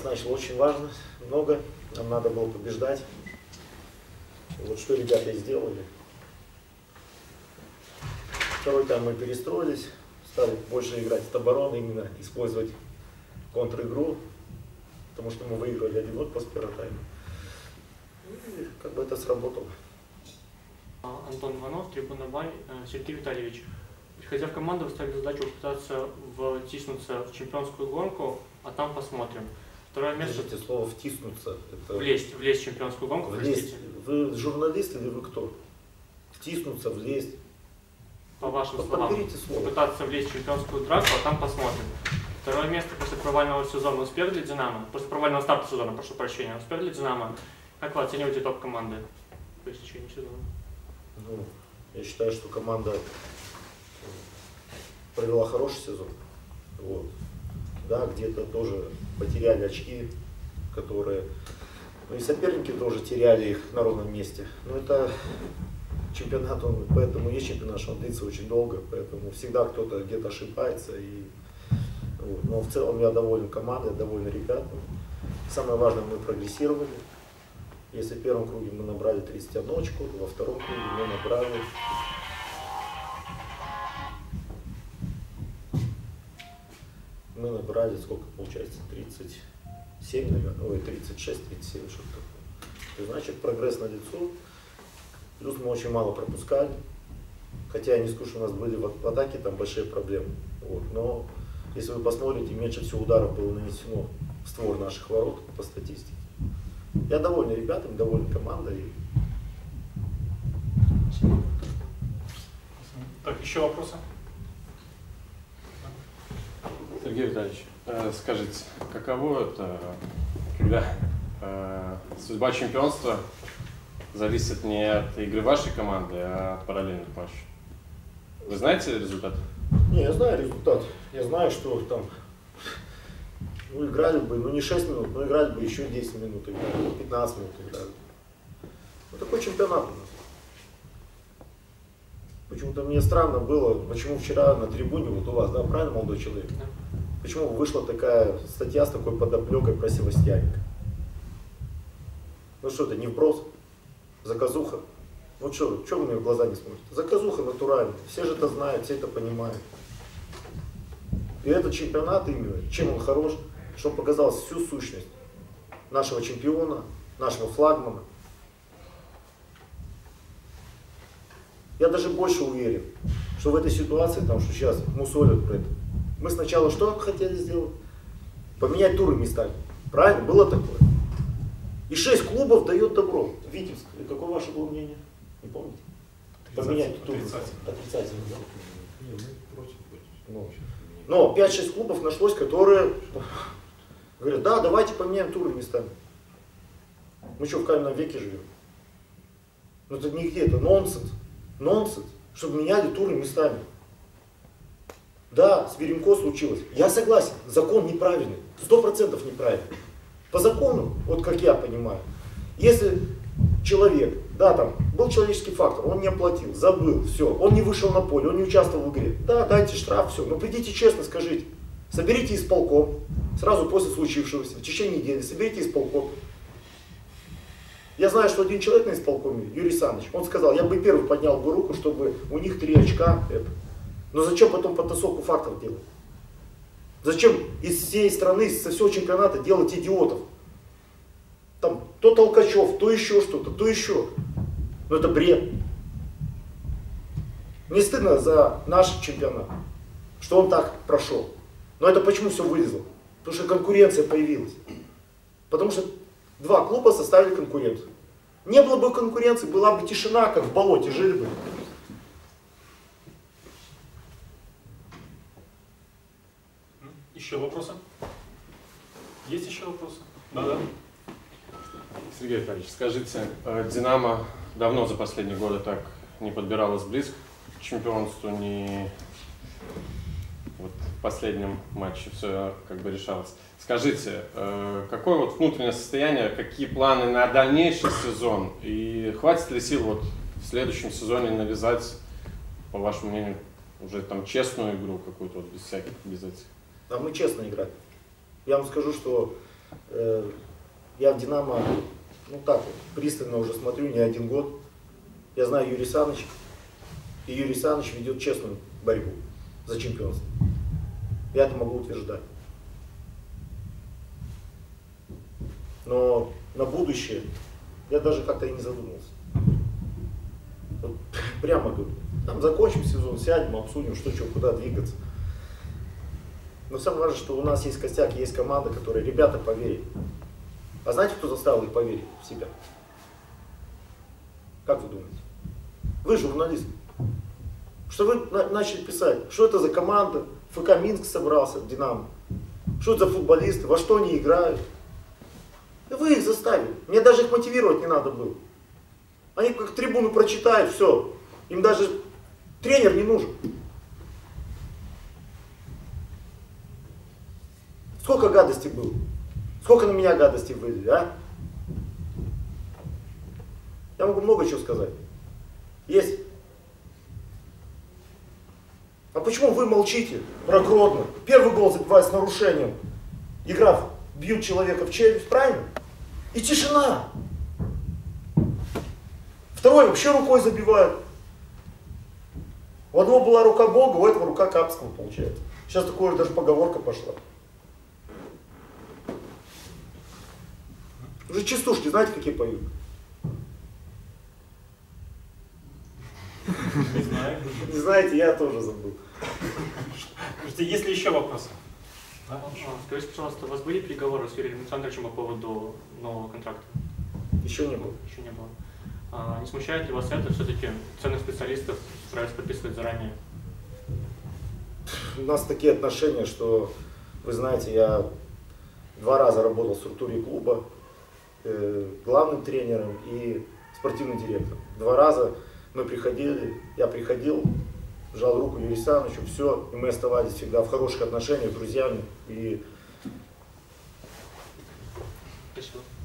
значило очень важно, много. Нам надо было побеждать. И вот что ребята и сделали. Второй тайм мы перестроились, стали больше играть от обороны, именно использовать контр-игру, потому что мы выиграли 1-0 после первого тайма. И как бы это сработало. Антон Иванов, трибуна Бай. Сергей Витальевич, приходя в команду, вы ставили задачу попытаться втиснуться в чемпионскую гонку, а там посмотрим. Второе место. Скажите, слово «втиснуться» это... Влезть в чемпионскую гонку, влезть. Вы журналист или вы кто? Втиснуться, влезть. По вашим словам, слово. попытаться влезть в чемпионскую драку, а там посмотрим. Второе место после провального сезона успех для «Динамо», после провального старта сезона, прошу прощения, успех для «Динамо». Как вы оцениваете итог команды по истечении сезона? Ну, я считаю, что команда провела хороший сезон. Вот. Да, где-то тоже потеряли очки, которые... Ну и соперники тоже теряли их на ровном месте. Но это чемпионат, он, поэтому есть чемпионат, что он длится очень долго, поэтому всегда кто-то где-то ошибается. И, вот. Но в целом я доволен командой, доволен ребятами. Самое важное, мы прогрессировали. Если в первом круге мы набрали 31 очко, во втором круге мы набрали сколько получается, 37, наверное, ой, 36, 37, что-то такое. Значит, прогресс налицо. Плюс мы очень мало пропускали. Хотя я не скажу, что у нас были в атаке там большие проблемы. Вот. Но если вы посмотрите, меньше всего ударов было нанесено в створ наших ворот по статистике. Я доволен ребятами, доволен командой. Так, еще вопросы? Сергей Витальевич, скажите, каково это, когда судьба чемпионства зависит не от игры вашей команды, а от параллельных матчей? Вы знаете результат? Не, я знаю результат. Я знаю, что там ну, играли бы, ну не 6 минут, но играли бы еще 10 минут, играли, 15 минут играли. Вот такой чемпионат у нас. Почему-то мне странно было, почему вчера на трибуне, вот у вас, да, правильно, молодой человек? Почему вышла такая статья с такой подоплекой про Севастьяненко? Ну что это, не вброс? Заказуха? Ну что вы мне в глаза не смотрите? Заказуха натуральная, все же это знают, все это понимают. И этот чемпионат именно, чем он хорош, что он показал всю сущность нашего чемпиона, нашего флагмана. Я даже больше уверен, что в этой ситуации, там, что сейчас мусолят про это, мы сначала что хотели сделать? Поменять туры местами. Правильно? Было такое. И 6 клубов дает добро. Витебск. И какое ваше было мнение? Не помните? Поменять туры. Отрицательно. Да? Не, мы против. Но 5-6 клубов нашлось, которые говорят, да, давайте поменяем туры местами. Мы что, в каменном веке живем? Ну это нигде, это нонсенс. Нонсенс, чтобы меняли туры местами. Да, с Веремко случилось. Я согласен, закон неправильный, 100% неправильный. По закону, вот как я понимаю, если человек, да, там, был человеческий фактор, он не оплатил, забыл, все, он не вышел на поле, он не участвовал в игре, да, дайте штраф, все, но придите честно, скажите, соберите исполком, сразу после случившегося, в течение недели, соберите исполком. Я знаю, что один человек на исполкоме, Юрий Саныч, он сказал, я бы первый поднял бы руку, чтобы у них 3 очка, это. Но зачем потом подтасовку фактов делать? Зачем из всей страны, со всего чемпионата делать идиотов? Там то Толкачев, то еще что-то, то еще. Но это бред. Мне стыдно за наш чемпионат, что он так прошел. Но это почему все вылезло? Потому что конкуренция появилась. Потому что 2 клуба составили конкуренцию. Не было бы конкуренции, была бы тишина, как в болоте жили бы. Еще вопросы? Есть еще вопросы? Да. Сергей Витальевич, скажите, «Динамо» давно за последние годы так не подбиралась близко к чемпионству, не вот в последнем матче все как бы решалось. Скажите, какое вот внутреннее состояние, какие планы на дальнейший сезон и хватит ли сил вот в следующем сезоне навязать, по вашему мнению, уже там честную игру какую-то вот без всяких, без этих? А мы честно играли. Я вам скажу, что Я в «Динамо», ну так вот, пристально уже смотрю не один год. Я знаю Юрия Саныча, и Юрий Саныч ведет честную борьбу за чемпионство. Я это могу утверждать. Но на будущее я даже как-то и не задумался. Вот, прямо говорю, там закончим сезон, сядем, обсудим, что, куда двигаться. Но самое важное, что у нас есть костяк, есть команда, которой ребята поверили. А знаете, кто заставил их поверить в себя? Как вы думаете? Вы журналист. Что вы начали писать, что это за команда, ФК Минск собрался, Динамо. Что это за футболисты, во что они играют. И вы их заставили. Мне даже их мотивировать не надо было. Они как трибуну прочитают, все. Им даже тренер не нужен. Сколько гадостей было? Сколько на меня гадостей вылили, а? Я могу много чего сказать. Есть. А почему вы молчите про Гродно? Первый гол забивает с нарушением. Игра, бьют человека в челюсть, правильно? И тишина. Второй вообще рукой забивают. У одного была рука Бога, у этого рука Капского получается. Сейчас такое даже поговорка пошла. Уже частушки, знаете, какие поют? Не знаю. Не знаете, я тоже забыл. Скажите, есть ли еще вопросы? Скажите, пожалуйста, у вас были переговоры с Юрием Александровичем по поводу нового контракта? Еще не было. Еще не было. Не смущает ли вас это? Все-таки ценных специалистов стараются подписывать заранее? У нас такие отношения, что, вы знаете, я 2 раза работал в структуре клуба, главным тренером и спортивным директором. 2 раза мы приходили, я приходил, жал руку Юрию Санычу, все, и мы оставались всегда в хороших отношениях с друзьями. И Спасибо.